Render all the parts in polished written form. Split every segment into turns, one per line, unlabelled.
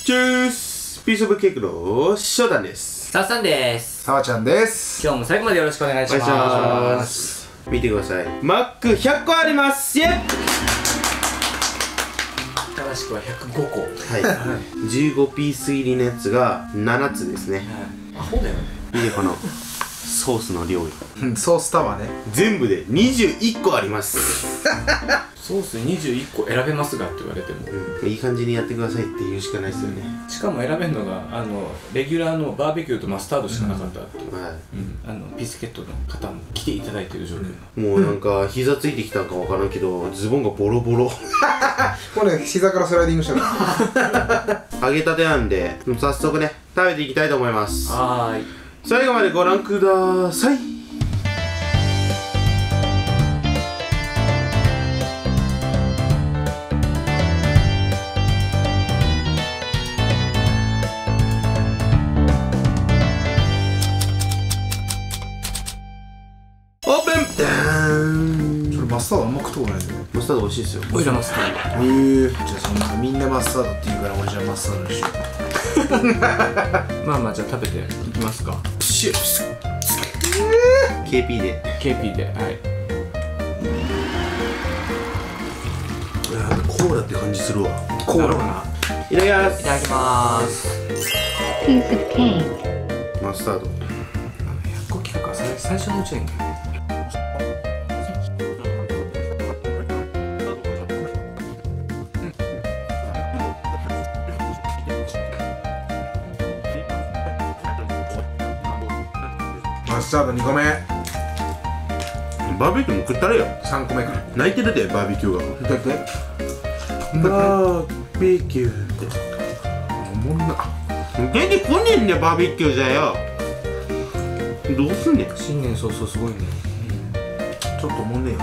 チュースピースオブケークの翔太です。
さっさんです。
さわちゃんです。
今日も最後までよろしくお願いします。
見てください。マック100個あります。イエッ。
正しくは105個。
はい15ピース入りのやつが7つですね。
アホだよね。
見てこのソースの量よ。
ソースタワーね。
全部で21個あります。
ソース21個選べますがって言われても、
いい感じにやってくださいって言うしかないですよね。
しかも選べるのがレギュラーのバーベキューとマスタードしかなかったっていう、ビスケットの方も来ていただいている状況、
もうなんか膝ついてきたかわからんけどズボンがボロボロ。
これ膝からスライディングしたから
揚げたてなんで早速ね食べていきたいと思います。
はーい、
最後までご覧ください。オープン。ダーン。
それマスタードあんま食ったことないんだよ。
マスタード美味しいですよ。
オイラマスタード。
じゃあそんなみんなマスタードって言うから俺じゃあマスタードにしよう。
まあまあじゃあ食べていきますか。
KP で
KP で、はい。
コーラって感じするわ。
コーラかな。
いただきます。
いただきます。
piece of cake.
マスタード。
100個聞くか、最初のうちはいいんだよ。
マスタード2個目。
バーベキューも食ったれよ。
3個目くらい。
泣いてるでバーベキューが。
だって
バーベキューって
おもんな。
出てこねえんだよバーベキューじゃよ。どうすんねん。
新年早々すごいね。
ちょっとおもんねえわ。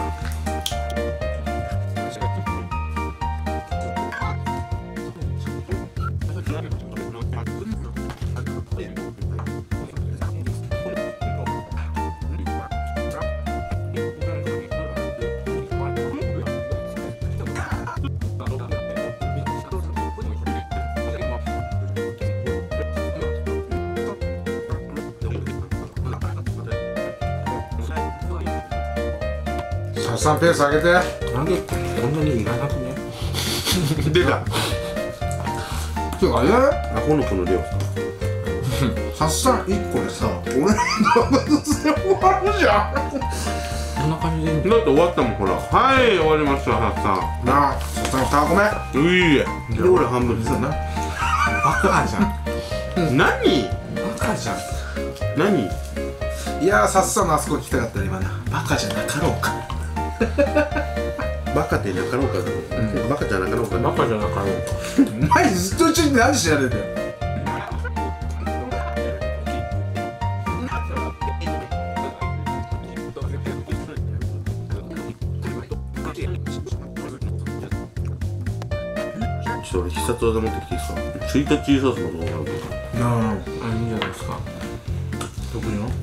さっさんペース上げて。
なんでこんなにいらなくね。
出た。
てかあれ
アホの子の量。
さっさん1個でさ、俺の動物で終わるじゃん。
こんな感じでいいんだ。
だって終わったもんほら。はい終わりましたハッサ
なあ、さっさん2個目。
ン。ういえ。で俺半分ですよな。
バカじゃん。
何？
バカじゃん。
何？
いやー、さっさんのあそこ聞きたかったね今な。バカじゃなかろうか。
バカってなかろうかだろ。バカじゃなかろうか。
バカじゃなかろう。
お前ずっとうちに何してやれてんだよ。
ちょっと俺必殺技持ってきていいですか？スイートチリソースの動画あるか
なあ、
あ、いいんじゃないですか。
得意の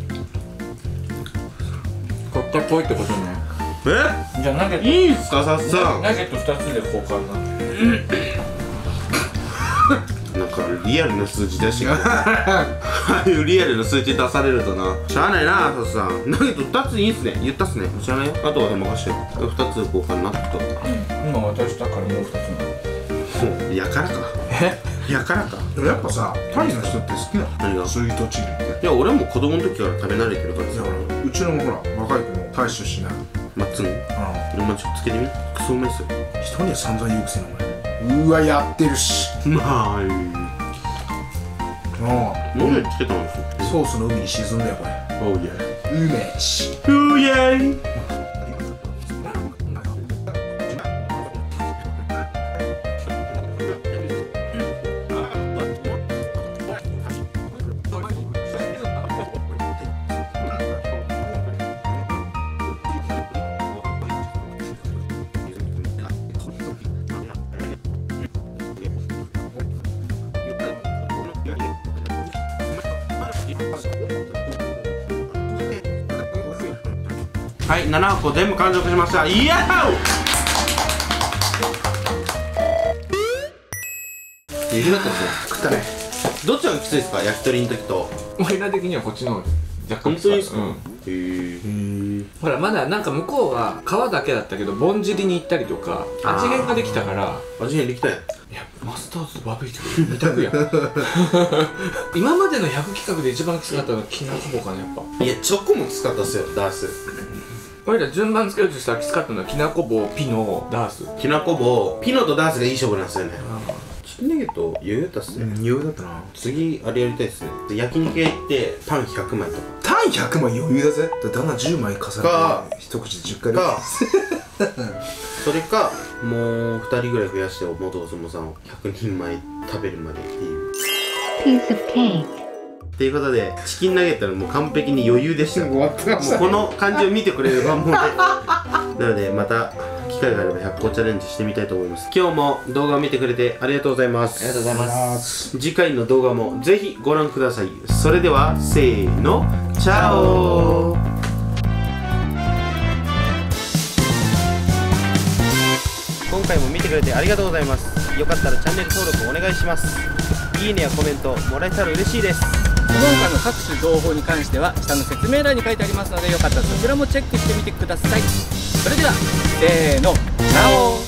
こったこいってことね。
ら。
じゃあナゲット。
いいんすかさっさん。
ナゲット2つで交換な。
なんかリアルな数字出してくる。ああいうリアルな数字出されるとなしゃあないなさっさん。だけど2ついいんすね。言ったっすね。知らないよ。あとは任してよ。2つ交換なっと。
今渡したからもう2つな。
やからか。やからか。
でもやっぱさ、タイの人って好きなの。
何が？
スイートチリって。
いや俺も子供の時から食べ慣れてるからさ。
だからうちのほら若い子もタイ出身なの。
マッツン。でもちょっとつけてみ。クソうまいっすよ。
人には散々言うくせにお前。うわ、やってるし。
まあ
あ
もうねつけたんですよ。
あ、ソースの海に沈んだよこれ。
おうや。
うめえし。
うやい。はい、7箱全部完食しました。いやー余裕だったんですよ。
食ったね。
どっちがきついですか、焼き鳥の時と。
おいら的にはこっちの方が若干
本当にですか。
うん、
へえ。
ほらまだなんか向こうは皮だけだったけどぼんじりに行ったりとか味変ができたから。
味変できたやん。
いやマスターズとバーベキュー2択やん今までの100企画で一番きつかったのはきなこ棒かな、やっぱ。
いや、チョコもきつかったっすよ、ダース。
俺ら順番つけるとしたらきつかったのはきなこ棒、ピノ、ダース。
きなこ棒、ピノとダースがいい勝負なんですよね。チキンナゲット余裕だったっすね。
余裕だったな。
次あれやりたいっすね。で焼肉屋行ってパン100枚とか。
タン100枚余裕だぜ。だんだん10枚重
か
ねて一口で10回
かそれかもう2人ぐらい増やして元お相撲さんを100人前食べるまでっていう。
Piece of cake.
っていうことでチキンナゲットのもう完璧に余裕でした。
終わってましたね。
もうこの感じを見てくれればもうねなのでまた機会があれば100個チャレンジしてみたいと思います。今日も動画を見てくれてありがとうございます。
ありがとうございます。
次回の動画もぜひご覧ください。それではせーの、チャオ。今回も見てくれてありがとうございます。よかったらチャンネル登録お願いします。いいねやコメントもらえたら嬉しいです。
その他の各種情報に関しては下の説明欄に書いてありますので、よかったらそちらもチェックしてみてください。それではせーの、チャオ。